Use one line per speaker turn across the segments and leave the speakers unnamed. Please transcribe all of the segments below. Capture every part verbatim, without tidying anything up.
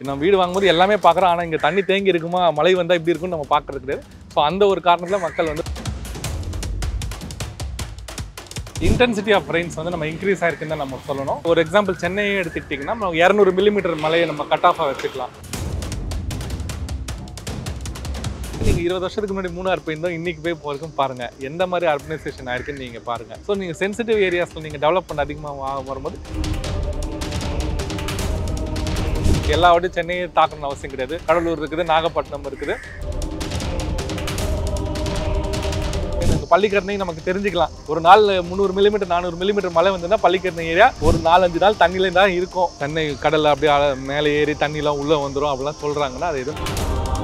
நம்ம வீடு வாங்கும்போது எல்லாமே பார்க்குறோம். ஆனால் இங்கே தண்ணி தேங்கி இருக்குமா, மழை வந்தால் இப்படி இருக்குன்னு நம்ம பார்க்குறது கிடையாது. ஸோ அந்த ஒரு காரணத்தில் மக்கள் வந்து இன்டென்சிட்டி ஆஃப் ரெயின்ஸ் வந்து நம்ம இன்க்ரீஸ் ஆயிருக்குன்னு தான் நம்ம சொல்லணும். ஒரு எக்ஸாம்பிள் சென்னையே எடுத்துக்கிட்டிங்கன்னா நம்ம இரநூறு மில்லிமீட்டர் மழையை நம்ம கட் ஆஃபாக வச்சுக்கலாம். நீங்கள் இருபது வருஷத்துக்கு முன்னாடி மூணார் போயிருந்தோம், இன்றைக்கி போய் போகிறதுக்கும் பாருங்கள் எந்த மாதிரி அர்பனைசேஷன் ஆயிருக்குன்னு நீங்கள் பாருங்கள். ஸோ நீங்கள் சென்சிட்டிவ் ஏரியாஸில் நீங்கள் டெவலப்மெண்ட் அதிகமாக வரும்போது எல்லா வாட்டியும் சென்னையை தாக்கணும்னு அவசியம் கிடையாது. கடலூர் இருக்குது, நாகப்பட்டினம் இருக்குது. பள்ளிக்கரணை நமக்கு தெரிஞ்சுக்கலாம். ஒரு நாள் முந்நூறு மில்லிமீட்டர் நானூறு மில்லிமீட்டர் மழை வந்ததுன்னா பள்ளிக்கரணை ஏரியா ஒரு நாலஞ்சு நாள் தண்ணியில தான் இருக்கும். சென்னை கடல் அப்படியே மேலே ஏறி தண்ணிலாம் உள்ளே வந்துடும் அப்படிலாம் சொல்கிறாங்கன்னா அது எதுவும்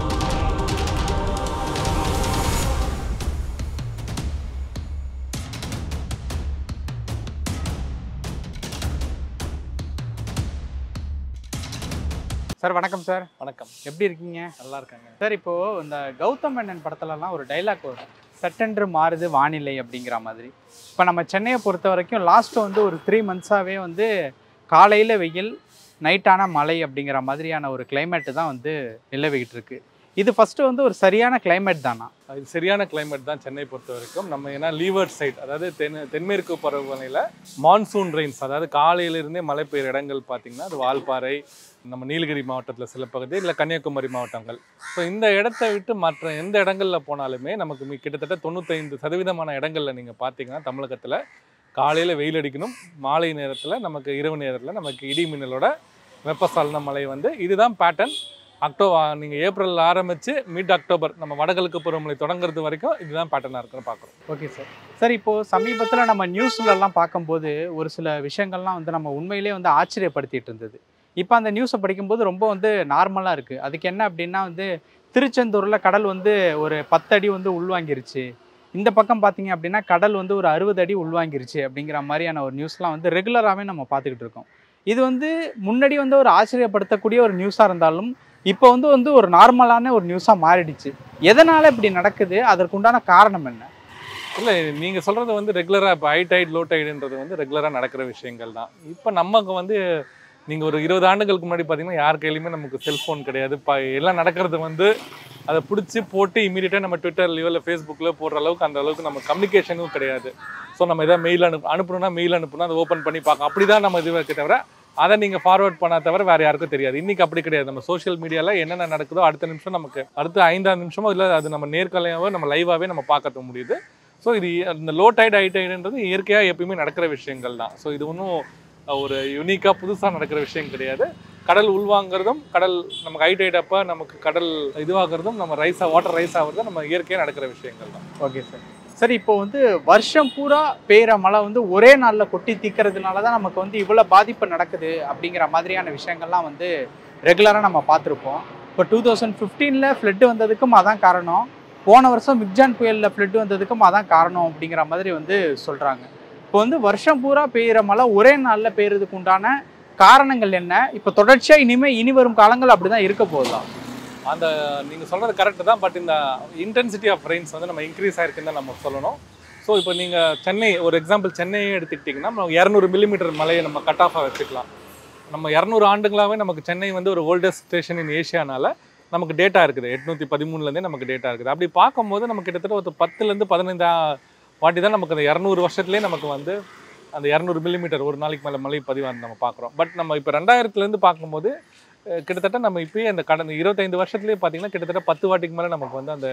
சார். வணக்கம் சார்.
வணக்கம்.
எப்படி இருக்கீங்க?
நல்லா இருக்காங்க
சார். இப்போது இந்த கௌதம் மேனன் படத்துலலாம் ஒரு டைலாக் வரும், சட்டென்று மாறுது வானிலை அப்படிங்கிற மாதிரி. இப்போ நம்ம சென்னையை பொறுத்த வரைக்கும் லாஸ்ட்டு வந்து ஒரு த்ரீ மந்த்ஸாகவே வந்து காலையில் வெயில், நைட்டான மழை அப்படிங்கிற மாதிரியான ஒரு கிளைமேட்டு தான் வந்து நிலவிக்கிட்டு இருக்கு. இது ஃபஸ்ட்டு வந்து ஒரு சரியான கிளைமேட் தானா?
இது சரியான கிளைமேட் தான் சென்னை பொறுத்த வரைக்கும். நம்ம ஏன்னா லீவர்ட் சைட், அதாவது தென் தென்மேற்கு பருவநிலையில் மான்சூன் ரெயின்ஸ், அதாவது காலையிலிருந்தே மழை பெய்கிற இடங்கள் பார்த்திங்கன்னா அது வால்பாறை, நம்ம நீலகிரி மாவட்டத்தில் சில பகுதி, இல்லை கன்னியாகுமரி மாவட்டங்கள். ஸோ இந்த இடத்த விட்டு மற்ற எந்த இடங்களில் போனாலுமே நமக்கு கிட்டத்தட்ட தொண்ணூத்தைந்து சதவீதமான இடங்களில் நீங்கள் பார்த்தீங்கன்னா தமிழகத்தில் காலையில் வெயில் அடிக்கணும், மாலை நேரத்தில் நமக்கு இரவு நேரத்தில் நமக்கு இடி மின்னலோட வெப்பசலன மழை வந்து இதுதான் பேட்டர்ன். அக்டோபர் நீங்கள் ஏப்ரல் ஆரம்பித்து மிட் அக்டோபர் நம்ம வடகிழக்கு பருவமழை தொடங்குறது வரைக்கும் இதுதான் பேட்டர்னாக இருக்குன்னு பார்க்குறோம்.
Okay sir. சார், இப்போது சமீபத்தில் நம்ம நியூஸ்லலாம் பார்க்கும்போது ஒரு சில விஷயங்கள்லாம் வந்து நம்ம உண்மையிலே வந்து ஆச்சரியப்படுத்திட்டு இருந்தது. இப்போ அந்த நியூஸை படிக்கும்போது ரொம்ப வந்து நார்மலாக இருக்குது. அதுக்கு என்ன அப்படின்னா வந்து திருச்செந்தூரில் கடல் வந்து ஒரு பத்து அடி வந்து உள்வாங்கிருச்சு, இந்த பக்கம் பார்த்தீங்க அப்படின்னா கடல் வந்து ஒரு அறுபது அடி உள்வாங்கிருச்சு அப்படிங்கிற மாதிரியான ஒரு நியூஸ்லாம் வந்து ரெகுலராகவே நம்ம பார்த்துக்கிட்டு இருக்கோம். இது வந்து முன்னாடி வந்து ஒரு ஆச்சரியப்படுத்தக்கூடிய ஒரு நியூஸாக இருந்தாலும் இப்போ வந்து வந்து ஒரு நார்மலான ஒரு நியூஸாக மாறிடுச்சு. எதனால் இப்படி நடக்குது, அதற்குண்டான காரணம் என்ன?
இல்லை, நீங்கள் சொல்கிறது வந்து ரெகுலராக இப்போ ஹை டைட் லோ டைடுன்றது வந்து ரெகுலராக நடக்கிற விஷயங்கள் தான். இப்போ நமக்கு வந்து நீங்கள் ஒரு இருபது ஆண்டுகளுக்கு முன்னாடி பார்த்தீங்கன்னா யார் கையிலையுமே நமக்கு செல்ஃபோன் கிடையாது. இப்போ எல்லாம் நடக்கிறது வந்து அதை பிடிச்சி போட்டு இமீடியட்டாக நம்ம ட்விட்டர்லையோ இல்லை ஃபேஸ்புக்கில் போடுற அளவுக்கு அந்த அளவுக்கு நம்ம கம்யூனிகேஷனும் கிடையாது. ஸோ நம்ம எதாவது மெயில் அனுப்பு அனுப்பணும்னா மெயில் அனுப்புனா அதை ஓப்பன் பண்ணி பார்க்கலாம், அப்படி தான் நம்ம இது வைக்க தவிர அதை நீங்கள் ஃபார்வர்ட் பண்ண தவிர வேறு யாருக்கும் தெரியாது. இன்றைக்கி அப்படி கிடையாது. நம்ம சோஷியல் மீடியாவில் என்னென்ன நடக்குதோ அடுத்த நிமிஷம் நமக்கு அடுத்த ஐந்தாறு நிமிஷமோ இல்லை அது நம்ம நேர்காலையாகவோ நம்ம லைவாகவே நம்ம பார்க்க முடியுது. ஸோ இது இந்த லோ டைட் ஹை டைடுன்றது இயற்கையாக எப்பயுமே நடக்கிற விஷயங்கள் தான். ஸோ இது ஒன்றும் ஒரு யூனிக்காக புதுசாக நடக்கிற விஷயம் கிடையாது. கடல் உள்வாங்கிறதும் கடல் நமக்கு ஹை டைட் அப்போ நமக்கு கடல் இதுவாகிறதும் நம்ம ரைஸாக வாட்டர் ரைஸ் ஆகிறதும் நம்ம இயற்கையாக நடக்கிற விஷயங்கள் தான்.
Okay sir. சரி, இப்போ வந்து வருஷம் பூரா பெய்கிற மழை வந்து ஒரே நாளில் கொட்டி தீக்கிறதுனால தான் நமக்கு வந்து இவ்வளோ பாதிப்பு நடக்குது அப்படிங்கிற மாதிரியான விஷயங்கள்லாம் வந்து ரெகுலராக நம்ம பார்த்துருப்போம். இப்போ டூ தௌசண்ட் ஃபிஃப்டீனில் ஃப்ளட்டு வந்ததுக்கும் அதான் காரணம், போன வருஷம் மிக்ஜான் புயலில் ஃப்ளட்டு வந்ததுக்கும் அதான் காரணம் அப்படிங்கிற மாதிரி வந்து சொல்கிறாங்க. இப்போ வந்து வருஷம் பூரா பெய்கிற மழை ஒரே நாளில் பெய்யறதுக்கு உண்டான காரணங்கள் என்ன? இப்போ தொடர்ச்சியாக இனிமேல் இனி வரும் காலங்கள் அப்படி தான் இருக்க போகுதா?
அந்த நீங்கள் சொல்கிறது கரெக்டு தான். பட் இந்த இன்டென்சிட்டி ஆஃப் ரெயின்ஸ் வந்து நம்ம இன்க்ரீஸ் ஆகிருக்குன்னு தான் நம்ம சொல்லணும். ஸோ இப்போ நீங்கள் சென்னை ஒரு எக்ஸாம்பிள் சென்னையே எடுத்துக்கிட்டிங்கன்னா நம்ம இரநூறு மில்லிமீட்டர் மழையை நம்ம கட் ஆஃபாக வச்சுக்கலாம். நம்ம இரநூறு ஆண்டுகளாகவே நமக்கு சென்னை வந்து ஒரு ஓல்டஸ்ட் ஸ்டேஷன் இன் ஏஷியானால நமக்கு டேட்டா இருக்குது. எட்நூற்றி பதிமூணுலேருந்தே நமக்கு டேட்டா இருக்குது. அப்படி பார்க்கும்போது நமக்கு கிட்டத்தட்ட ஒரு பத்துலேருந்து பதினைந்து வாட்டி தான் நமக்கு அந்த இரநூறு வருஷத்துலேயே நமக்கு வந்து அந்த இரநூறு மில்லிமீட்டர் ஒரு நாளைக்கு மேலே மழை பதிவாக நம்ம பார்க்குறோம். பட் நம்ம இப்போ ரெண்டாயிரத்துலேருந்து பார்க்கும்போது கிட்டத்தட்ட நம்ம இப்போயே அந்த கடந்த இருபத்தைந்து வருஷத்துலேயே பார்த்தீங்கன்னா கிட்டத்தட்ட பத்து வாட்டிக்கு மேலே நமக்கு வந்து அந்த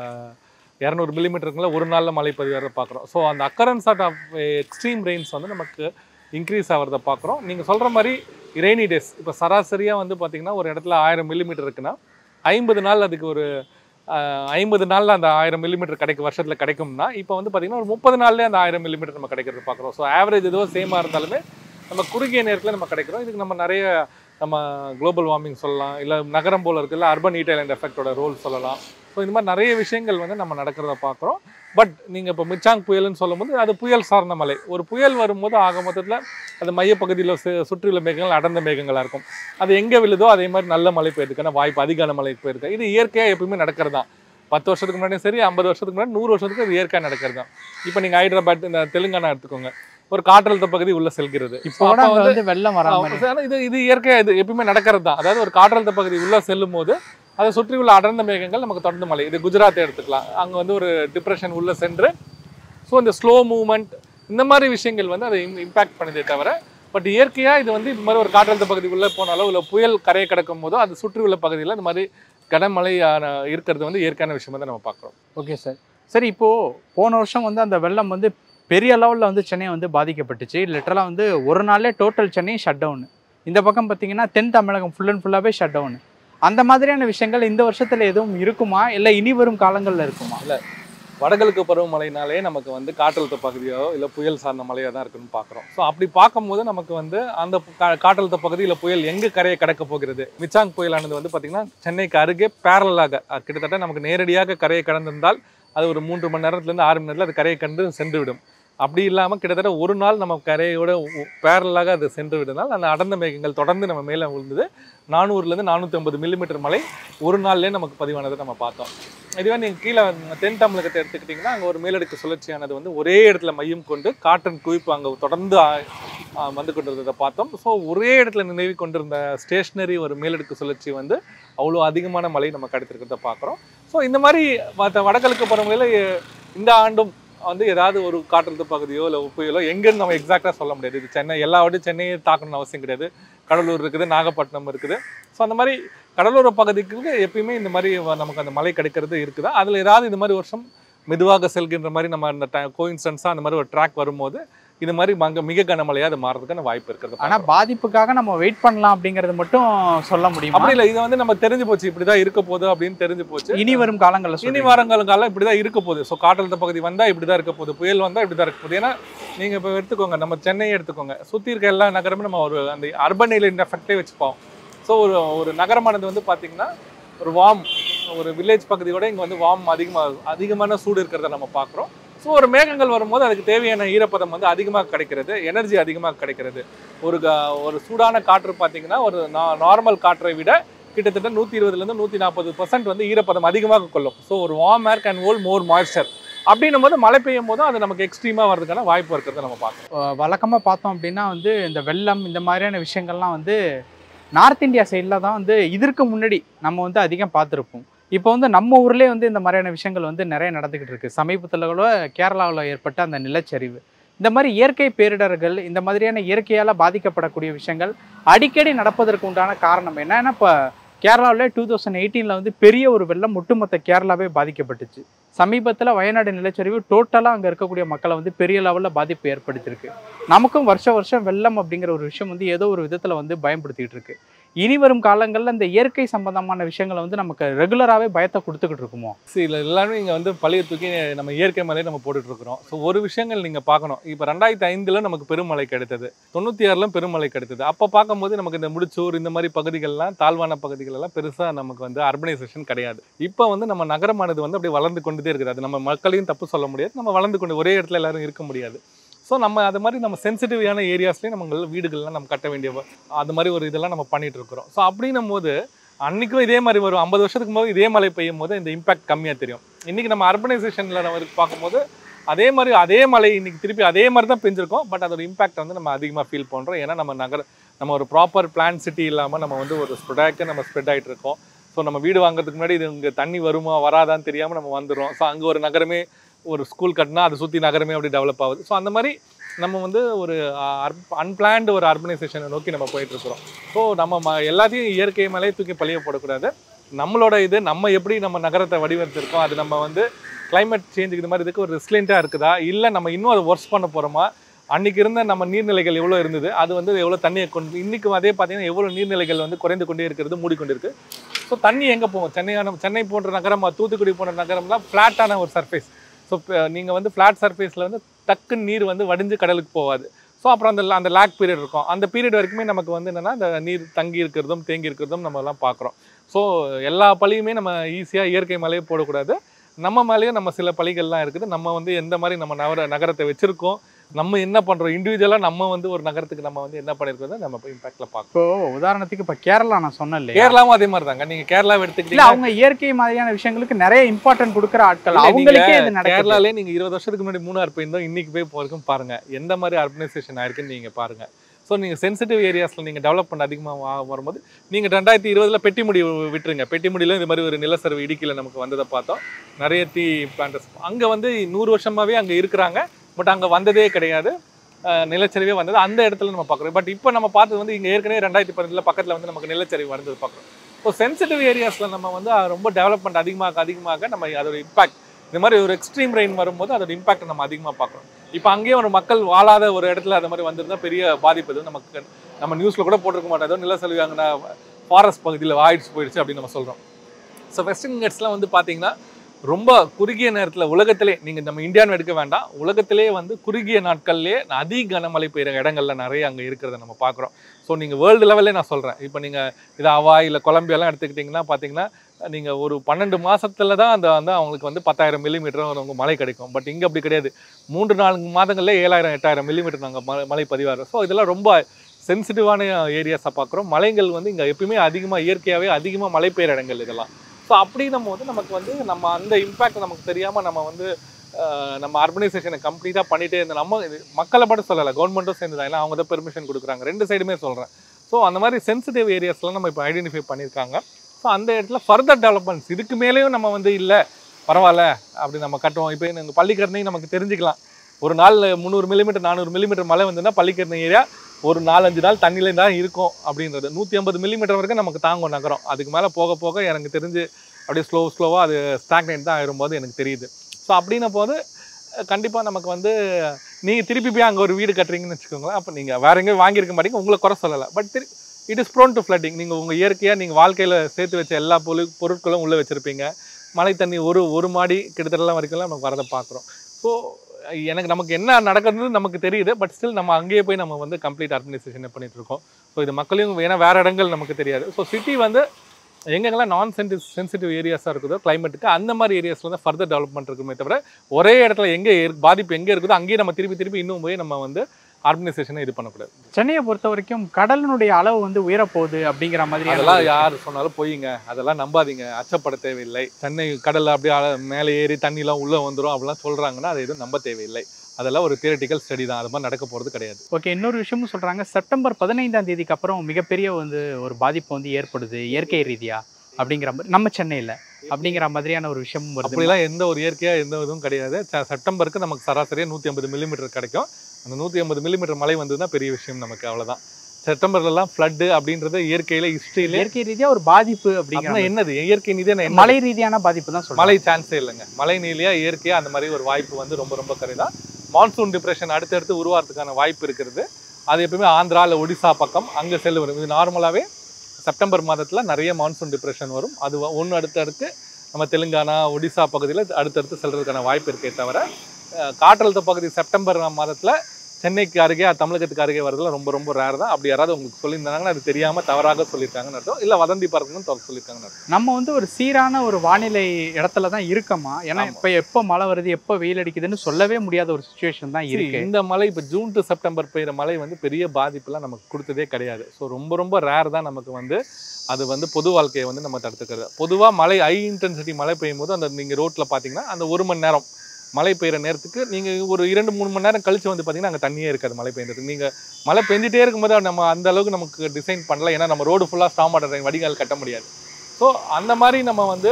இரநூறு மில்லிமீட்டருக்குள்ள ஒரு நாளில் மழை பதிவாக பார்க்குறோம். ஸோ அந்த அக்கரன்ஸ் ஆஃப் எக்ஸ்ட்ரீம் ரெயின்ஸ் வந்து நமக்கு இன்க்ரீஸ் ஆகிறத பார்க்குறோம். நீங்கள் சொல்கிற மாதிரி ரெய்னி டேஸ் இப்போ சராசரியாக வந்து பார்த்திங்கன்னா ஒரு இடத்துல ஆயிரம் மில்லிமீட்டர் இருக்குன்னா ஐம்பது நாள் அதுக்கு ஒரு ஐம்பது நாளில் அந்த ஆயிரம் மில்லிமீட்டர் கிடைக்கும் வருஷத்தில் கிடைக்கும்னா இப்போ வந்து பார்த்திங்கன்னா ஒரு முப்பது நாள்லேயே அந்த ஆயிரம் மில்லிமீட்டர் நம்ம கிடைக்கிறது பார்க்குறோம். ஸோ ஆவரேஜ் எதுவும் சேமாக இருந்தாலுமே நம்ம குறுகிய நேரத்தில் நம்ம கிடைக்கிறோம். இதுக்கு நம்ம நிறைய நம்ம குளோபல் வார்மிங் சொல்லலாம், இல்லை நகரம் போல் இருக்குல்ல அர்பன் ஹீட் ஐலண்ட் எஃபெக்டோட ரோல் சொல்லலாம். ஸோ இந்த மாதிரி நிறைய விஷயங்கள் வந்து நம்ம நடக்கிறத பார்க்குறோம். பட் நீங்கள் இப்போ மிச்சாங் புயல்னு சொல்லும்போது அது புயல் சார்ந்த மழை. ஒரு புயல் வரும்போது ஆக மொத்தத்தில் அது மையப்பகுதியில் சுற்றியுள்ள மேகங்கள் அடர்ந்த மேகங்களாக இருக்கும். அது எங்கே விழுதோ அதே மாதிரி நல்ல மழை பெய்யுதுக்கான வாய்ப்பு அதிகான மழை போயிருக்கு. இது இயற்கையாக எப்பவுமே நடக்கிறது தான். பத்து வருஷத்துக்கு முன்னாடியும் சரி, ஐம்பது வருஷத்துக்கு முன்னாடி, நூறு வருஷத்துக்கு அது இயற்கையாக நடக்கிறது தான். இப்போ நீங்கள் ஹைதராபாத் இந்த தெலுங்கானா எடுத்துக்கோங்க. ஒரு காற்றழுத்த பகுதி உள்ள செல்கிறது.
இப்போ கூட அங்க வந்து வெள்ளம் வராம
இது இது இயற்கையாக இது எப்பயுமே நடக்கிறது தான். அதாவது ஒரு காற்றழுத்த பகுதி உள்ள செல்லும் போது அதை சுற்றி உள்ள அடர்ந்த மேகங்கள் நமக்கு தொடர்ந்து மழை. இது குஜராத்தை எடுத்துக்கலாம். அங்கே வந்து ஒரு டிப்ரெஷன் உள்ள சென்று ஸோ இந்த ஸ்லோ மூவ்மெண்ட் இந்த மாதிரி விஷயங்கள் வந்து அதை இம்பாக்ட் பண்ணுதே தவிர, பட் இயற்கையாக இது வந்து இது மாதிரி ஒரு காற்றழுத்த பகுதி உள்ளே போனாலோ இல்லை புயல் கரையை கடக்கும் போதோ அது சுற்றி உள்ள பகுதியில் இந்த மாதிரி கனமழை இருக்கிறது வந்து இயற்கையான விஷயமா தான் நம்ம பார்க்குறோம்.
Okay sir. சரி, இப்போது போன வருஷம் வந்து அந்த வெள்ளம் வந்து பெரிய லெவலில் வந்து சென்னை வந்து பாதிக்கப்பட்டுச்சு. லிட்டரலாக வந்து ஒரு நாளே டோட்டல் சென்னை ஷட் டவுனு. இந்த பக்கம் பார்த்தீங்கன்னா தென் தமிழகம் ஃபுல் அண்ட் ஃபுல்லாகவே ஷட் டவுனு. அந்த மாதிரியான விஷயங்கள் இந்த வருஷத்தில் எதுவும் இருக்குமா, இல்லை இனி வரும் காலங்களில் இருக்குமா?
இல்லை, வடகிழக்கு பருவமழைனாலே நமக்கு வந்து காற்றழுத்த பகுதியோ இல்லை புயல் சார்ந்த மழையோ தான் இருக்குன்னு பார்க்குறோம். ஸோ அப்படி பார்க்கும்போது நமக்கு வந்து அந்த காற்றழுத்த பகுதி இல்லை புயல் எங்கே கரையை கடக்க போகிறது. மிச்சாங் புயலானது வந்து பார்த்திங்கன்னா சென்னைக்கு அருகே பேரலாக கிட்டத்தட்ட நமக்கு நேரடியாக கரையை கடந்திருந்தால் அது ஒரு மூன்று மணி நேரத்துலேருந்து ஆறு மணி நேரத்தில் அது கரையை கண்டு சென்றுவிடும். அப்படி இல்லாமல் கிட்டத்தட்ட ஒரு நாள் நம்ம கரையோட பேரலாக அது சென்று விடுனால் அந்த அடர்ந்த மேகங்கள் தொடர்ந்து நம்ம மேலே விழுந்தது. நானூறுலேருந்து நானூற்றி ஐம்பது மில்லிமீட்டர் மழை ஒரு நாள்லேயே நமக்கு பதிவானதை நம்ம பார்த்தோம். இதுவே நீங்கள் கீழே தென் தமிழகத்தை எடுத்துக்கிட்டிங்கன்னா அங்கே ஒரு மேலடுக்கு சுழற்சியானது வந்து ஒரே இடத்துல மையம் கொண்டு காற்றின் குவிப்பு அங்கே தொடர்ந்து வந்து கொண்டிருந்ததை பார்த்தோம். ஸோ ஒரே இடத்துல நினைவு கொண்டிருந்த ஸ்டேஷ்னரி ஒரு மேலடுக்கு சுழற்சி வந்து அவ்வளோ அதிகமான மழை நம்ம கிடைத்திருக்கிறத பார்க்குறோம். ஸோ இந்த மாதிரி மற்ற வடகிழக்கு பருவமழையில் இந்த ஆண்டும் வந்து ஏதாவது ஒரு காற்றழுத்த பகுதியோ இல்லை புயலோ எங்கேன்னு நம்ம எக்ஸாக்டாக சொல்ல முடியாது. இது சென்னை எல்லா வாட்டியும் சென்னையை தாக்கணும்னு அவசியம் கிடையாது. கடலூர் இருக்குது, நாகப்பட்டினம் இருக்குது. ஸோ அந்த மாதிரி கடலோர பகுதிக்கு எப்பயுமே இந்த மாதிரி நமக்கு அந்த மழை கிடைக்கிறது இருக்குதா. அதில் ஏதாவது இந்த மாதிரி வருஷம் மெதுவாக செல்கின்ற மாதிரி நம்ம அந்த கோயின்சிடன்ஸாக அந்த மாதிரி ஒரு ட்ராக் வரும்போது இது மாதிரி அங்கே மிக கனமழையாக அது மாறதுக்கான வாய்ப்பு இருக்கிறது.
ஆனால் பாதிப்புக்காக நம்ம வெயிட் பண்ணலாம் அப்படிங்கிறது மட்டும் சொல்ல முடியும்.
அப்படி இல்லை, இது வந்து நம்ம தெரிஞ்சு போச்சு இப்படி தான் இருக்க போகுது அப்படின்னு தெரிஞ்சு போச்சு.
இனி வரும் காலங்களில்
இனி வாரங்காலம் இப்படி தான் இருக்க போகுது. ஸோ காற்றழுத்த பகுதி வந்தால் இப்படி தான் இருக்க போகுது, புயல் வந்தால் இப்படி தான் இருக்க போகுது. ஏன்னா நீங்கள் இப்போ எடுத்துக்கோங்க, நம்ம சென்னையை எடுத்துக்கோங்க, சுற்றி இருக்க எல்லா நகரமும் நம்ம ஒரு அந்த அர்பன் ஐலண்ட் எஃபெக்டே வச்சுப்போம். ஸோ ஒரு ஒரு நகரமானது வந்து பார்த்திங்கன்னா ஒரு வார்ம் ஒரு வில்லேஜ் பகுதியோட இங்கே வந்து வார்ம் அதிகமாக அதிகமான சூடு இருக்கிறத நம்ம பார்க்குறோம். ஸோ ஒரு மேகங்கள் வரும்போது அதுக்கு தேவையான ஈரப்பதம் வந்து அதிகமாக கிடைக்கிறது, எனர்ஜி அதிகமாக கிடைக்கிறது. ஒரு ஒரு சூடான காற்று பார்த்தீங்கன்னா ஒரு நார்மல் காற்றை விட கிட்டத்தட்ட நூற்றி இருபதுலேருந்து நூற்றி நாற்பது பர்சன்ட் வந்து ஈரப்பதம் அதிகமாக கொள்ளும். ஸோ ஒரு warm air can hold more moisture. அப்படின்னும் போது மழை பெய்யும் போதும் அது நமக்கு எக்ஸ்ட்ரீமாக வர்றதுக்கான வாய்ப்பு இருக்கிறத நம்ம பார்க்கணும்.
வழக்கமாக பார்த்தோம் அப்படின்னா வந்து இந்த வெள்ளம் இந்த மாதிரியான விஷயங்கள்லாம் வந்து நார்த் இந்தியா சைடில் தான் வந்து இதற்கு முன்னாடி நம்ம வந்து அதிகம் பார்த்துருப்போம். இப்போ வந்து நம்ம ஊர்லேயே வந்து இந்த மாதிரியான விஷயங்கள் வந்து நிறைய நடந்துக்கிட்டு இருக்குது. சமீபத்தில் கூட கேரளாவில் ஏற்பட்ட அந்த நிலச்சரிவு, இந்த மாதிரி இயற்கை பேரிடர்கள், இந்த மாதிரியான இயற்கையால் பாதிக்கப்படக்கூடிய விஷயங்கள் அடிக்கடி நடப்பதற்கு உண்டான காரணம் என்ன? ஏன்னா இப்போ கேரளாவில் டூ தௌசண்ட் எயிட்டீனில் வந்து பெரிய ஒரு வெள்ளம் ஒட்டுமொத்த கேரளாவே பாதிக்கப்பட்டுச்சு. சமீபத்தில் வயநாடு நிலச்சரிவு டோட்டலாக அங்கே இருக்கக்கூடிய மக்களை வந்து பெரிய லெவலில் பாதிப்பு ஏற்படுத்தியிருக்கு. நமக்கும் வருஷம் வருஷம் வெள்ளம் அப்படிங்கிற ஒரு விஷயம் வந்து ஏதோ ஒரு விதத்தில் வந்து பயன்படுத்திகிட்டு இருக்கு. இனி வரும் காலங்களில் இந்த இயற்கை சம்பந்தமான விஷயங்களை வந்து நமக்கு ரெகுலராகவே பயத்தை கொடுத்துக்கிட்டு இருக்குமோ?
சரி, இல்லை எல்லாருமே இங்கே வந்து பழைய தூக்கி நம்ம இயற்கை மலையை நம்ம போட்டுட்ருக்குறோம். ஸோ ஒரு விஷயங்கள் நீங்கள் பார்க்கணும். இப்போ ரெண்டாயிரத்தி ஐந்தில் நமக்கு பெருமழை கிடைத்தது, தொண்ணூற்றி ஆறிலும் பெருமழை கிடைத்தது. அப்போ பார்க்கும்போது நமக்கு இந்த முடிச்சூர் இந்த மாதிரி பகுதிகள்லாம் தாழ்வான பகுதிகளெல்லாம் பெருசாக நமக்கு வந்து அர்பனைசேஷன் கிடையாது. இப்போ வந்து நம்ம நகரமானது வந்து அப்படியே வளர்ந்து கொண்டுதே இருக்குது. அது நம்ம மக்களையும் தப்பு சொல்ல முடியாது, நம்ம வளர்ந்து கொண்டு ஒரே இடத்துல எல்லாரும் இருக்க முடியாது. ஸோ நம்ம அது மாதிரி நம்ம சென்சிட்டிவான ஏரியாஸ்லேயும் நம்ம வீடுகள்லாம் நம்ம கட்ட வேண்டிய அது மாதிரி ஒரு இதெல்லாம் நம்ம பண்ணிகிட்டு இருக்கிறோம். ஸோ அப்படின்னும் போது அன்றைக்கும் இதே மாதிரி வரும், ஐம்பது வருஷத்துக்கு போது இதே மழை பெய்யும் போது இந்த இம்பாக்ட் கம்மியாக தெரியும். இன்றைக்கி நம்ம அர்பனைசேஷனில் நம்ம பார்க்கும்போது அதே மாதிரி அதே மழை இன்றைக்கி திருப்பி அதே மாதிரி தான் பெஞ்சிருக்கோம். பட் அதோட இம்பாக்ட் வந்து நம்ம அதிகமாக ஃபீல் பண்ணுறோம். ஏன்னா நம்ம நகர நம்ம ஒரு ப்ராப்பர் பிளான் சிட்டி இல்லாமல் நம்ம வந்து ஒரு ஸ்ப்ரெடாக்கு நம்ம ஸ்ப்ரெட் ஆகிட்டு இருக்கோம். ஸோ நம்ம வீடு வாங்குறதுக்கு முன்னாடி இது இங்கே தண்ணி வருமா வராதான்னு தெரியாமல் நம்ம வந்துடுறோம். ஸோ அங்கே ஒரு நகரமே ஒரு ஸ்கூல் கட்டினா அதை சுற்றி நகரமே அப்படி டெவலப் ஆகுது. ஸோ அந்த மாதிரி நம்ம வந்து ஒரு அன்பிளான்டு ஒரு அர்பனைசேஷனை நோக்கி நம்ம போயிட்டுருக்குறோம். ஸோ நம்ம ம எல்லாத்தையும் இயற்கை மேலே தூக்கி பழிய போடக்கூடாது. நம்மளோட இது நம்ம எப்படி நம்ம நகரத்தை வடிவமைச்சிருக்கோம், அது நம்ம வந்து கிளைமேட் சேஞ்சுக்கு இது மாதிரி இதுக்கு ஒரு ரெசிலியண்ட்டாக இருக்குதா, இல்லை நம்ம இன்னும் அதை ஒர்க் பண்ண போகிறோமா, அன்றைக்கி இருந்த நம்ம நீர்நிலைகள் எவ்வளோ இருந்தது, அது வந்து எவ்வளோ தண்ணியை கொண்டு இன்றைக்கும் அதே பார்த்தீங்கன்னா எவ்வளோ நீர்நிலைகள் வந்து குறைந்து கொண்டே இருக்கிறது, மூடிக்கொண்டு இருக்குது. ஸோ தண்ணி எங்கே போகும்? சென்னையான சென்னை போன்ற நகரம், தூத்துக்குடி போன்ற நகரம்லாம் ஃப்ளாட்டான ஒரு சர்ஃபேஸ். ஸோ நீங்கள் வந்து ஃப்ளாட் சர்ஃபேஸில் வந்து டக்குன்னு நீர் வந்து வடிஞ்சு கடலுக்கு போகாது. ஸோ அப்புறம் அந்த அந்த லேக் பீரியட் இருக்கும். அந்த பீரியட் வரைக்குமே நமக்கு வந்து என்னென்னா இந்த நீர் தங்கி இருக்கிறதும் தேங்கி இருக்கிறதும் நம்ம எல்லாம் பார்க்குறோம். ஸோ எல்லா பழியுமே நம்ம ஈஸியாக இயற்கை மேலேயே போடக்கூடாது. நம்ம மேலேயும் நம்ம சில பழிகள்லாம் இருக்குது. நம்ம வந்து எந்த மாதிரி நம்ம நகர நகரத்தை வச்சுருக்கோம், நம்ம என்ன பண்றோம் இண்டிவிஜுவலா நம்ம வந்து ஒரு நகரத்துக்கு நம்ம வந்து என்ன பண்ணிருக்கோம் நம்ம இம்பாக்ட்ல பார்க்கணும்.
இப்போ உதாரணத்துக்கு இப்போ கேரளா நான் சொன்னேன் இல்லையா,
கேரளாவும் அதே மாதிரி தாங்க. நீங்க கேரளாவை
இல்ல
எடுத்துக்கிட்டீங்க,
அவங்க இயற்கை மாதிரியான விஷயங்களுக்கு நிறைய இம்பார்ட்டன்ட் கொடுக்குற ஆட்கள், அவங்களுக்கே இது நடக்குது.
கேரளாலே நீங்க இருபது வருஷத்துக்கு முன்னாடி மூணார் போயிருந்தோம், இன்னைக்கு போய் போறதுக்கும் பாருங்க எந்த மாதிரி அர்பனைசேஷன் ஆயிருக்குன்னு நீங்க பாருங்க. ஸோ நீங்கள் சென்சிட்டிவ் ஏரியாஸில் நீங்கள் டெவலப்மெண்ட் அதிகமாக வரும்போது நீங்கள் ரெண்டாயிரத்தி இருபதில் பெட்டிமுடி விட்டுருங்க. பெட்டிமுடியில் இந்த மாதிரி ஒரு நிலச்சரிவு இடுக்கியில் நமக்கு வந்ததை பார்த்தோம். நிறைய டீ பிளான்டர்ஸ் அங்கே வந்து நூறு வருஷமாகவே அங்கே இருக்கிறாங்க. பட் அங்கே வந்ததே கிடையாது, நிலச்சரிவே வந்தது அந்த இடத்துல நம்ம பார்க்குறோம். பட் இப்போ நம்ம பார்த்தது வந்து இங்கே ஏற்கனவே ரெண்டாயிரத்தி பதினஞ்சில் பக்கத்தில் வந்து நமக்கு நிலச்சரிவு வந்தது பார்க்குறோம். ஸோ சென்சிட்டிவ் ஏரியாஸில் நம்ம வந்து ரொம்ப டெவலப்மெண்ட் அதிகமாக அதிகமாக நம்ம அதோட இம்பாக்ட், இந்த மாதிரி ஒரு எக்ஸ்ட்ரீம் ரெயின் வரும்போது அதோட இம்பாக்ட் நம்ம அதிகமாக பார்க்குறோம். இப்போ அங்கேயே ஒரு மக்கள் வாழாத ஒரு இடத்துல அந்த மாதிரி வந்திருந்தா பெரிய பாதிப்பு எதுவும் நமக்கு நம்ம நியூஸில் கூட போட்டிருக்க மாட்டோம். ஏதோ நிலச்சரிவு அங்கே ஃபாரஸ்ட் பகுதியில் ஆயிடுச்சு போயிடுச்சு அப்படின்னு நம்ம சொல்கிறோம். ஸோ வெஸ்டர்ன் கட்ஸ்லாம் வந்து பார்த்தீங்கன்னா ரொம்ப குறுகிய நேரத்தில் உலகத்திலே நீங்கள் நம்ம இந்தியான்னு எடுக்க வேண்டாம், உலகத்திலே வந்து குறுகிய நாட்கள்லேயே அதிக கனமழை பெய்கிற இடங்கள்ல நிறைய அங்கே இருக்கிறத நம்ம பார்க்குறோம். ஸோ நீங்கள் வேர்ல்டு லெவலே நான் சொல்கிறேன். இப்போ நீங்கள் இது ஹவாய் இல்லை கொலம்பியாலாம் எடுத்துக்கிட்டிங்கன்னா பார்த்தீங்கன்னா நீங்கள் ஒரு பன்னெண்டு மாதத்துல தான் அந்த வந்து அவங்களுக்கு வந்து பத்தாயிரம் மில்லிமீட்டர் அவங்க மழை கிடைக்கும். பட் இங்கே அப்படி கிடையாது, மூன்று நான்கு மாதங்கள்ல ஏழாயிரம் எட்டாயிரம் மில்லிமீட்டர் நாங்கள் மழை மழை பதிவாகிறோம். ஸோ இதெல்லாம் ரொம்ப சென்சிட்டிவான ஏரியாஸை பார்க்குறோம். மலைகள் வந்து இங்கே எப்பயுமே அதிகமாக இயற்கையாகவே அதிகமாக மழை பெய்கிற இடங்கள் இதெல்லாம். ஸோ அப்படின்னும் போது நமக்கு வந்து நம்ம அந்த இம்பேக்ட் நமக்கு தெரியாமல் நம்ம வந்து நம்ம அர்பனைசேஷனை கம்ப்ளீட்டாக பண்ணிகிட்டே இருந்த நம்ம மக்களை மட்டும் சொல்லலை, கவர்மெண்ட்டும் சேர்ந்து தான், ஏன்னா அவங்க தான் பெர்மிஷன் கொடுக்குறாங்க. ரெண்டு சைடுமே சொல்கிறேன். ஸோ அந்த மாதிரி சென்சிட்டிவ் ஏரியாஸ்லாம் நம்ம இப்போ ஐடென்டிஃபை பண்ணியிருக்காங்க. ஸோ அந்த இடத்துல ஃபர்தர் டெவலப்மெண்ட்ஸ் இதுக்கு மேலேயும் நம்ம வந்து இல்லை பரவாயில்ல அப்படி நம்ம கட்டுவோம். இப்போ எங்கள் பள்ளிக்கரணை நமக்கு தெரிஞ்சுக்கலாம், ஒரு நாள் முந்நூறு மில்லிமீட்டர் நானூறு மில்லிமீட்டர் மழை வந்துன்னா பள்ளிக்கரணை ஏரியா ஒரு நாலஞ்சு நாள் தண்ணியில தான் இருக்கும் அப்படின்றது. நூற்றி ஐம்பது மில்லிமீட்டர் வரைக்கும் நமக்கு தாங்கும் நகரம். அதுக்கு மேலே போக போக எனக்கு தெரிஞ்சு அப்படியே ஸ்லோ ஸ்லோவாக அது ஸ்டாக்னேட் தான் ஆயிரும்போது எனக்கு தெரியுது. ஸோ அப்படின்ன போது கண்டிப்பாக நமக்கு வந்து நீங்கள் திருப்பி போய் அங்கே ஒரு வீடு கட்டுறீங்கன்னு வச்சுக்கோங்களேன், அப்போ நீங்கள் வேற எங்கேயும் வாங்கியிருக்க மாட்டீங்க, உங்களை குறை சொல்லலை. But there it is prone to flooding. நீங்கள் உங்கள் இயற்கையாக நீங்கள் வாழ்க்கையில் சேர்த்து வச்ச எல்லா பொருள் பொருட்களும் உள்ளே வச்சுருப்பீங்க. மழை தண்ணி ஒரு ஒரு மாடி கிட்டத்தட்டலாம் வரைக்கும்லாம் நமக்கு வரதை பார்க்குறோம். ஸோ எனக்கு நமக்கு என்ன நடக்குதுன்னு நமக்கு தெரியுது. பட் ஸ்டில் நம்ம அங்கேயே போய் நம்ம வந்து கம்ப்ளீட் ஆர்கனைசேஷன் பண்ணிட்டு இருக்கோம். ஸோ இது மக்களையும் ஏன்னா வேறு இடங்கள் நமக்கு தெரியாது. ஸோ சிட்டி வந்து எங்கெங்கெல்லாம் நான் சென்சி சென்சிட்டிவ் ஏரியாஸாக இருக்குதோ கிளைமேட்டுக்கு அந்த மாதிரி ஏரியாஸில் தான் ஃபர்தர் டெவலப்மெண்ட் இருக்குமே தவிர ஒரே இடத்துல எங்கே பாதிப்பு எங்கே இருக்குதோ அங்கேயே நம்ம திருப்பி திருப்பி இன்னும் போய் நம்ம வந்து ஆர்கனைசேஷனை இது பண்ணக்கூடாது.
சென்னையை பொறுத்த வரைக்கும் கடலினுடைய அளவு வந்து உயரப்போகுது அப்படிங்கிற மாதிரி
அதெல்லாம் யார் சொன்னாலும் போயிங்க, அதெல்லாம் நம்பாதீங்க, அச்சப்பட தேவையில்லை. சென்னை கடலில் அப்படியே மேலே ஏறி தண்ணிலாம் உள்ளே வந்துடும் அப்படிலாம் சொல்கிறாங்கன்னா அது எதுவும் நம்ப தேவையில்லை. அதெல்லாம் ஒரு தியரிட்டிக்கல் ஸ்டடி தான், அது மாதிரி நடக்க போகிறது கிடையாது.
ஓகே, இன்னொரு விஷயமும் சொல்கிறாங்க, செப்டம்பர் பதினைந்தாம் தேதிக்கு அப்புறம் மிகப்பெரிய வந்து ஒரு பாதிப்பு வந்து ஏற்படுது இயற்கை ரீதியாக அப்படிங்கிற மாதிரி நம்ம சென்னையில் அப்படிங்கிற மாதிரியான ஒரு விஷயமும் வருது.
அப்படிலாம் எந்த ஒரு இயற்கையாக எந்த இதுவும் கிடையாது. செப்டம்பருக்கு நமக்கு சராசரியாக நூற்றி ஐம்பது மில்லிமீட்டர் கிடைக்கும். அந்த நூற்றி ஐம்பது மில்லிமீட்டர் மழை வந்ததுன்னா பெரிய விஷயம் நமக்கு, அவ்வளோதான். செப்டம்பர்லாம் ஃப்ளட்டு அப்படின்றது இயற்கையில் ஹிஸ்ட்ரியில்
இயற்கை ரீதியாக ஒரு பாதிப்பு அப்படின்னா
என்னது இயற்கை நீதியான
மழை ரீதியான பாதிப்பு தான் சொல்லுங்கள்.
மழை சான்ஸே இல்லைங்க. மழை நீதியாக இயற்கையாக அந்த மாதிரி ஒரு வாய்ப்பு வந்து ரொம்ப ரொம்ப கரைதான். மான்சூன் டிப்ரெஷன் அடுத்தடுத்து உருவாகிறதுக்கான வாய்ப்பு இருக்கிறது. அது எப்பவுமே ஆந்திரா இல்லை ஒடிசா பக்கம் அங்கே செல்லு வரும். இது நார்மலாகவே செப்டம்பர் மாதத்தில் நிறைய மான்சூன் டிப்ரெஷன் வரும். அது ஒன்று அடுத்தடுத்து நம்ம தெலுங்கானா ஒடிசா பகுதியில் அடுத்தடுத்து செல்றதுக்கான வாய்ப்பு இருக்கே தவிர காற்றழுத்த பகுதி செப்டம்பர் மாதத்தில் சென்னைக்கு அருகே தமிழகத்துக்கு அருகே வரதுல ரொம்ப ரொம்ப ரேர் தான். அப்படி யாராவது உங்களுக்கு சொல்லியிருந்தாங்கன்னா அது தெரியாமல் தவறாக சொல்லியிருக்காங்கன்னு அர்த்தம், இல்லை வதந்தி பறக்கணும்னு சொல்லியிருக்காங்கன்னு அர்த்தம்.
நம்ம வந்து ஒரு சீரான ஒரு வானிலை இடத்துல தான் இருக்கோமா? ஏன்னா இப்போ எப்போ மழை வருது எப்போ வெயில் அடிக்குதுன்னு சொல்லவே முடியாத ஒரு சுச்சுவேஷன் தான் இருக்கு.
இந்த மழை இப்போ ஜூன் டு செப்டம்பர் பெய்கிற மழை வந்து பெரிய பாதிப்புலாம் நமக்கு கொடுத்ததே கிடையாது. ஸோ ரொம்ப ரொம்ப ரேர் தான் நமக்கு வந்து அது வந்து பொது வாழ்க்கையை வந்து நம்ம தடுத்துக்கிறது. பொதுவாக மழை ஹை இன்டென்சிட்டி மழை பெய்யும் போது அந்த நீங்கள் ரோட்டில் பார்த்தீங்கன்னா அந்த ஒரு மணி நேரம் மழை பெய்கிற நேரத்துக்கு நீங்கள் ஒரு இரண்டு மூணு மணி நேரம் கழிச்சு வந்து பார்த்தீங்கன்னா அங்கே தண்ணியே இருக்காது மழை பெய்யறதுக்கு. நீங்கள் மழை பெஞ்சிட்டே இருக்கும்போது நம்ம அந்த அளவுக்கு நமக்கு டிசைன் பண்ணல, ஏன்னா நம்ம ரோடு ஃபுல்லாக ஸ்டாம் வாட்டர் வடிகால் கட்ட முடியாது. ஸோ அந்த மாதிரி நம்ம வந்து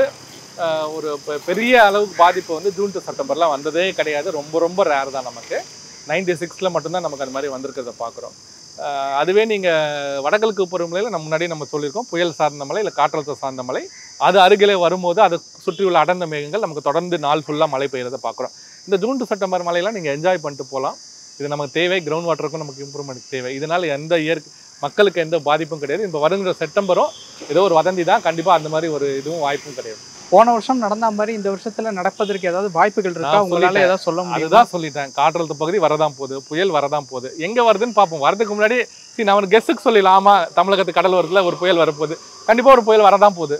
ஒரு பெரிய அளவுக்கு பாதிப்பு வந்து ஜூன் டு செப்டம்பர்லாம் வந்ததே கிடையாது. ரொம்ப ரொம்ப ரேர் தான். நமக்கு நைன்டி சிக்ஸில் மட்டும்தான் நமக்கு அது மாதிரி வந்திருக்கிறத பார்க்குறோம். அதுவே நீங்கள் வடகிழக்கு பருவமழையில் நம்ம முன்னாடி நம்ம சொல்லியிருக்கோம், புயல் சார்ந்த மழை இல்லை காற்றழுத்த சார்ந்த மழை அது அருகிலே வரும்போது அதை சுற்றியுள்ள அடர்ந்த மேகங்கள் நமக்கு தொடர்ந்து நாள் ஃபுல்லாக மழை பெய்யறதை பார்க்குறோம். இந்த ஜூன் டு செப்டம்பர் மழையெல்லாம் நீங்கள் என்ஜாய் பண்ணிட்டு போகலாம். இது நமக்கு தேவை, கிரவுண்ட் வாட்டருக்கும் நமக்கு இம்ப்ரூவ்மெண்ட் தேவை. இதனால் எந்த இயற்கை மக்களுக்கு எந்த பாதிப்பும் கிடையாது. இப்போ வருகிற செப்டம்பரும் ஏதோ ஒரு வதந்தி தான், கண்டிப்பாக அந்த மாதிரி ஒரு இதுவும் வாய்ப்பும் கிடையாது.
போன வருஷம் நடந்த மாதிரி இந்த வருஷத்துல நடப்பதற்கு ஏதாவது வாய்ப்புகள் இருக்கா? உங்களால ஏதாவது சொல்ல முடியும்?
அதுதான் சொல்லிட்டேன், காற்றழுத்த பகுதி வரதான் போகுது, புயல் வரதான் போகுது. எங்க வருதுன்னு பார்ப்போம். வரதுக்கு முன்னாடி சரி நான் ஒரு கெஸ்ஸுக்கு சொல்லிடலாம், ஆமா தமிழகத்துக்கு கடல் வருதுல ஒரு புயல் வரப்போகுது, கண்டிப்பா ஒரு புயல் வரதான் போகுது.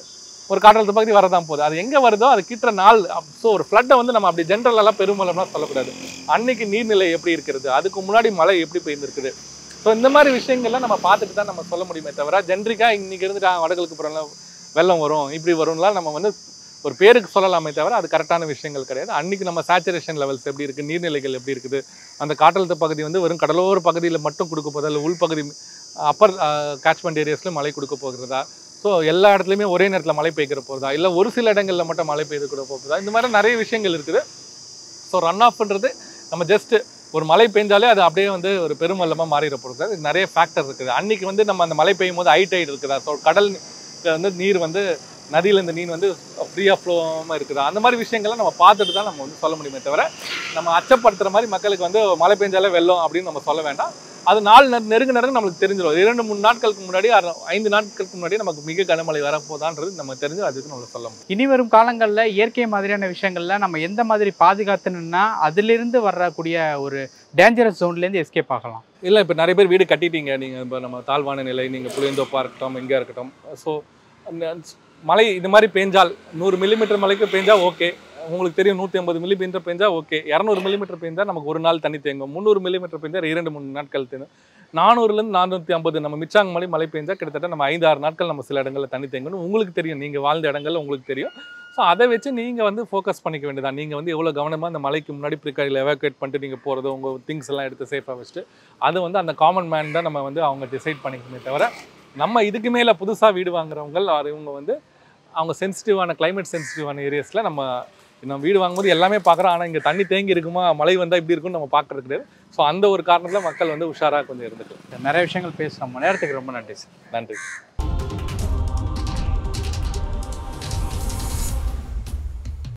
ஒரு காற்றழுத்த பகுதி வரதான் போகுது. அது எங்கே வருதோ அது கிட்ட நாள். ஸோ ஒரு ஃப்ளட்டை வந்து நம்ம அப்படி ஜென்ரலெல்லாம் பெருமளம்லாம் சொல்லக்கூடாது. அன்னைக்கு நீர்நிலை எப்படி இருக்கிறது, அதுக்கு முன்னாடி மழை எப்படி பெய்ந்திருக்குது. ஸோ இந்த மாதிரி விஷயங்கள்லாம் நம்ம பார்த்துட்டு தான் நம்ம சொல்ல முடியுமே தவிர ஜென்ரிக்காக இன்னைக்கு இருந்துட்டு வடகிழக்கு புறம்லாம் வெள்ளம் வரும் இப்படி வரும்லாம் நம்ம வந்து ஒரு பேருக்கு சொல்லலாமே தவிர அது கரெக்டான விஷயங்கள் கிடையாது. அன்றைக்கி நம்ம சேச்சுரேஷன் லெவல்ஸ் எப்படி இருக்குது, நீர்நிலைகள் எப்படி இருக்குது, அந்த காற்றழுத்த பகுதி வந்து வெறும் கடலோர பகுதியில் மட்டும் கொடுக்க போதா இல்லை உள்பகுதி அப்பர் கேட்ச்மெண்ட் ஏரியாஸ்லையும் மழை கொடுக்க போகிறதா, ஸோ எல்லா இடத்துலையுமே ஒரே நேரத்தில் மழை பெய்கிற போகிறதா, இல்லை ஒரு சில இடங்களில் மட்டும் மழை பெய்து கூட போகிறதா, இந்த மாதிரி நிறைய விஷயங்கள் இருக்குது. ஸோ ரன் ஆஃப்ன்றது நம்ம ஜஸ்ட்டு ஒரு மழை பெஞ்சாலே அது அப்படியே வந்து ஒரு பெருமல்லமாக மாறிட போகிறது. இது நிறைய ஃபேக்டர் இருக்குது. அன்றைக்கி வந்து நம்ம அந்த மழை பெய்யும் போது ஹை டைட் இருக்குதா, ஸோ கடல் வந்து நீர் வந்து நதியில் இந்த நீர் வந்து ஃப்ரீயாக ஃப்ளோவாமல் இருக்குதா, அந்த மாதிரி விஷயங்கள்லாம் நம்ம பார்த்துட்டு தான் நம்ம வந்து சொல்ல முடியுமே தவிர நம்ம அச்சப்படுத்துகிற மாதிரி மக்களுக்கு வந்து மழை பெஞ்சாலே வெள்ளம் அப்படின்னு நம்ம சொல்ல வேண்டாம். அது நாள் நெருங்க நெருங்க நம்மளுக்கு தெரிஞ்சிடும். இரண்டு மூணு நாட்களுக்கு முன்னாடி ஐந்து நாட்களுக்கு முன்னாடி நமக்கு மிக கனமழை வரப்போதான்றது நம்ம தெரிஞ்சு அதுக்கு நம்ம சொல்ல முடியும்.
இனி வரும் காலங்களில் இயற்கை மாதிரியான விஷயங்கள்ல நம்ம எந்த மாதிரி பாதுகாத்துணும்னா அதிலிருந்து வரக்கூடிய ஒரு டேஞ்சரஸ் ஜோன்லேருந்து எஸ்கேப் ஆகலாம்?
இல்லை, இப்போ நிறைய பேர் வீடு கட்டிட்டீங்க. நீங்கள் இப்போ நம்ம தாழ்வான நிலை, நீங்கள் புளியந்தோப்பாக இருக்கட்டும், எங்கே இருக்கட்டும், ஸோ மழை இது மாதிரி பெஞ்சால் நூறு மில்லிமீட்டர் மழைக்கு பெஞ்சால் ஓகே. உங்களுக்கு தெரியும் நூற்றி ஐம்பது மில்லிமீட்டர் பெஞ்சால் ஓகே. இரநூறு மில்லிமீட்டர் பெஞ்சால் நமக்கு ஒரு நாள் தண்ணி தேங்கும். முந்நூறு மில்லிமீட்டர் பெஞ்சால் இரண்டு மூணு நாட்கள் தேங்கும். நானூறுலேருந்து நானூற்றி ஐம்பது நம்ம மிச்சாங்க மழை மழை பெஞ்சால் கிட்டத்தட்ட நம்ம ஐந்து ஆறு நாட்கள் நம்ம சில இடங்களில் தண்ணி தேங்கணும். உங்களுக்கு தெரியும், நீங்கள் வாழ்ந்த இடங்கள்ல உங்களுக்கு தெரியும். ஸோ அதை வச்சு நீங்கள் வந்து ஃபோக்கஸ் பண்ணிக்க வேண்டியதான். நீங்கள் வந்து எவ்வளோ கவனமாக அந்த மலைக்கு முன்னாடி ப்ரிகாரில் எவாக்குவேட் பண்ணிட்டு நீங்கள் போகிறதோ உங்கள் திங்ஸ் எல்லாம் எடுத்து சேஃபாக வச்சுட்டு அது வந்து அந்த காமன் மேன் தான் நம்ம வந்து அவங்க டிசைட் பண்ணிக்கணுமே தவிர நம்ம இதுக்கு மேலே புதுசாக வீடு வாங்குறவங்க அது இவங்க வந்து அவங்க சென்சிட்டிவான கிளைமேட் சென்சிட்டிவான ஏரியாஸில் நம்ம நம்ம வீடு வாங்கும்போது எல்லாமே பார்க்குறோம். ஆனால் இங்கே தண்ணி தேங்கி இருக்குமா, மழை வந்தால் இப்படி இருக்குன்னு நம்ம பார்க்கறது கிடையாது. ஸோ அந்த ஒரு காரணத்தில் மக்கள் வந்து உஷாராக கொஞ்சம் இருந்துட்டு
நிறைய விஷயங்கள் பேசுகிறோம். நேரத்துக்கு ரொம்ப நன்றி சார்.
நன்றி.